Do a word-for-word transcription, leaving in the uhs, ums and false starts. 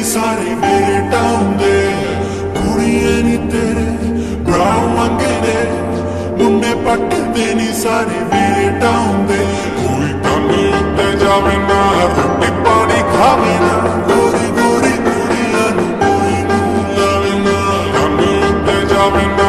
सारे मेरे टाउन दे कुड़िये नी तेरे ब्राउन मंगे ने मुंडे पट दे नी सारे मेरे टाउन दे कोई कम उत्ते जावे ना रोटी पानी खावे ना गोरी गोरी कुड़ियां नू कोई नू लावे ना कम उत्ते जावे ना